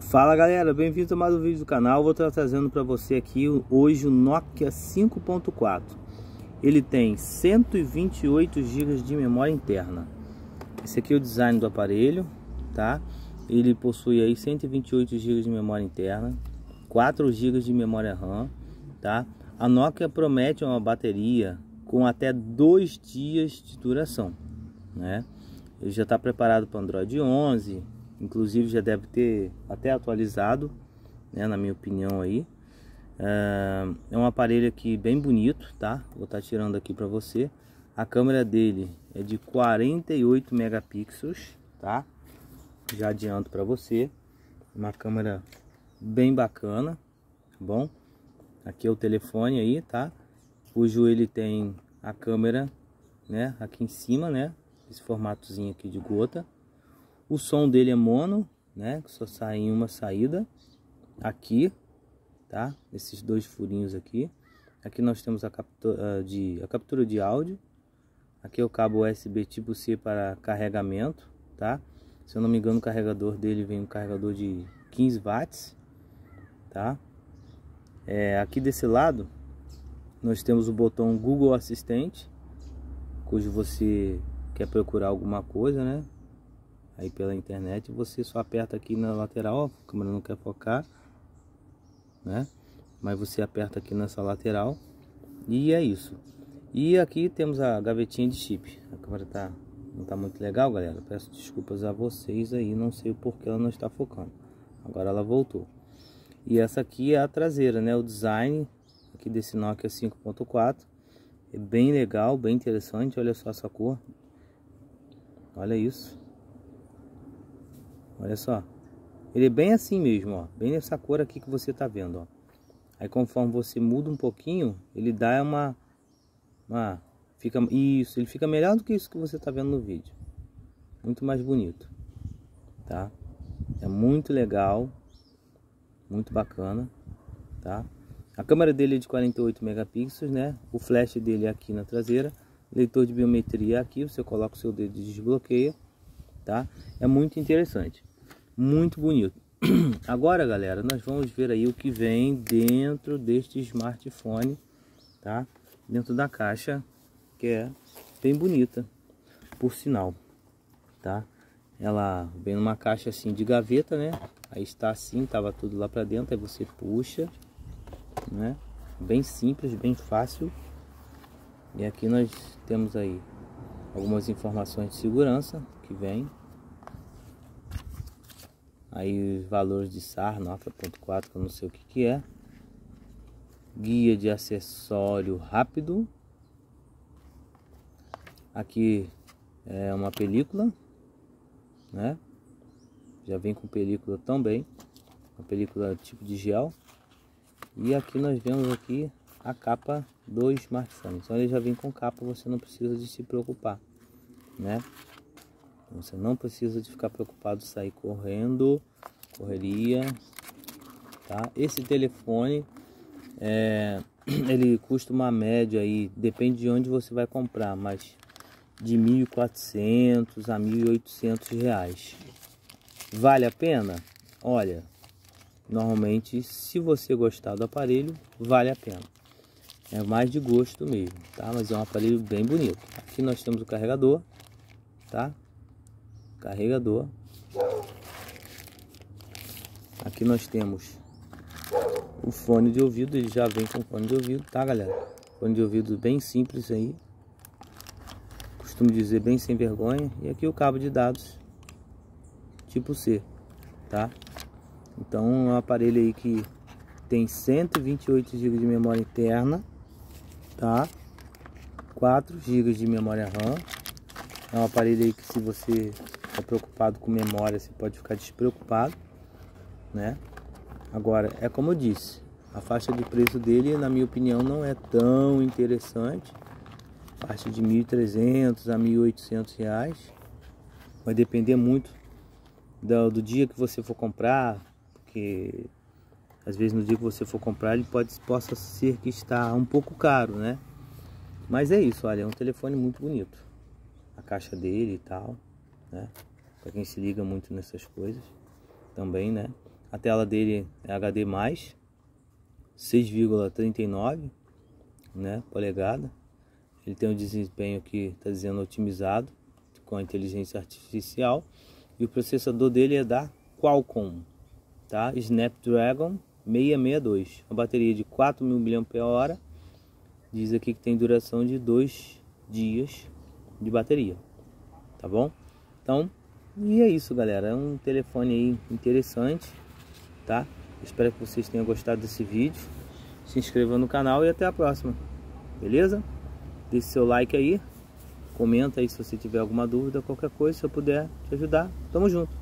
Fala galera, bem-vindo a mais um vídeo do canal. Vou estar trazendo para você aqui hoje o Nokia 5.4. Ele tem 128 GB de memória interna. Esse aqui é o design do aparelho, tá? Ele possui aí 128 GB de memória interna, 4 GB de memória RAM, tá? A Nokia promete uma bateria com até 2 dias de duração, né? Ele já está preparado para Android 11. Inclusive já deve ter até atualizado, né, na minha opinião aí. É um aparelho aqui bem bonito, tá? Vou estar tirando aqui para você. A câmera dele é de 48 megapixels, tá? Já adianto para você. Uma câmera bem bacana, tá bom? Aqui é o telefone aí, tá? Cujo ele tem a câmera, né, aqui em cima, né? Esse formatozinho aqui de gota. O som dele é mono, né? Que só sai em uma saída. Aqui, tá? Esses dois furinhos aqui. Aqui nós temos a captura de áudio. Aqui é o cabo USB tipo C para carregamento, tá? Se eu não me engano, o carregador dele vem um carregador de 15 watts, tá? Aqui desse lado nós temos o botão Google Assistente, cujo você quer procurar alguma coisa, né? Aí pela internet, você só aperta aqui na lateral, a câmera não quer focar, né? Mas você aperta aqui nessa lateral e é isso. E aqui temos a gavetinha de chip. A câmera não tá muito legal, galera. Peço desculpas a vocês aí, não sei o porquê ela não está focando. Agora ela voltou. E essa aqui é a traseira, né? O design aqui desse Nokia 5.4 é bem legal, bem interessante. Olha só essa cor. Olha isso. Olha só, ele é bem assim mesmo, ó, bem nessa cor aqui que você tá vendo, ó. Aí conforme você muda um pouquinho, ele dá ele fica melhor do que isso que você tá vendo no vídeo. Muito mais bonito, tá? É muito legal, muito bacana, tá? A câmera dele é de 48 megapixels, né? O flash dele é aqui na traseira, leitor de biometria aqui, você coloca o seu dedo e desbloqueia, tá? É muito interessante. Muito bonito. Agora, galera, nós vamos ver aí o que vem dentro deste smartphone, tá? Dentro da caixa, que é bem bonita, por sinal, tá? Ela vem numa caixa assim de gaveta, né? Aí está assim, tava tudo lá para dentro, aí você puxa, né? Bem simples, bem fácil. E aqui nós temos aí algumas informações de segurança que vem. Aí os valores de SAR, nota 4, que eu não sei o que é. Guia de acessório rápido. Aqui é uma película, né? Já vem com película também. Uma película tipo de gel. E aqui nós vemos aqui a capa do smartphone. Então ele já vem com capa, você não precisa de se preocupar, né? Você não precisa de ficar preocupado de sair correria, tá? Esse telefone ele custa uma média aí, depende de onde você vai comprar, mas de 1.400 a 1.800 reais. Vale a pena? Olha, normalmente se você gostar do aparelho, vale a pena. É mais de gosto mesmo, tá? Mas é um aparelho bem bonito. Aqui nós temos o carregador, tá? Carregador. Aqui nós temos o fone de ouvido, ele já vem com fone de ouvido, tá, galera? Fone de ouvido bem simples aí, costumo dizer bem sem vergonha. E aqui o cabo de dados tipo C, tá? Então é um aparelho aí que tem 128 GB de memória interna, tá? 4 GB de memória RAM. É um aparelho aí que, se você está preocupado com memória, você pode ficar despreocupado, né? Agora, é como eu disse, a faixa de preço dele, na minha opinião, não é tão interessante. Faixa de 1.300 a 1.800 reais. Vai depender muito do dia que você for comprar, porque às vezes no dia que você for comprar ele possa ser que está um pouco caro, né? Mas é isso, olha, é um telefone muito bonito. A caixa dele e tal, né? Para quem se liga muito nessas coisas também, né? A tela dele é HD+, 6,39, né, polegada. Ele tem um desempenho que está dizendo otimizado com a inteligência artificial. E o processador dele é da Qualcomm, tá? Snapdragon 662. Uma bateria de 4.000 mAh. Diz aqui que tem duração de 2 dias de bateria, tá bom? Então, e é isso, galera. É um telefone aí interessante, tá? Espero que vocês tenham gostado desse vídeo. Se inscreva no canal e até a próxima, beleza? Deixe seu like aí, comenta aí se você tiver alguma dúvida, qualquer coisa, se eu puder te ajudar. Tamo junto.